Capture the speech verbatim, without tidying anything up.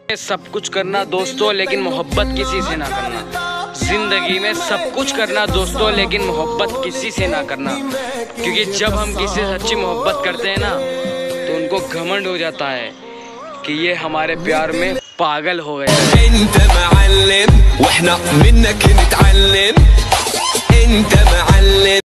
सब कुछ करना दोस्तों, लेकिन मोहब्बत किसी से ना करना। जिंदगी में सब कुछ करना दोस्तों, लेकिन मोहब्बत किसी से ना करना, क्योंकि जब हम किसी से सच्ची मोहब्बत करते हैं ना तो उनको घमंड हो जाता है कि ये हमारे प्यार में पागल हो गए।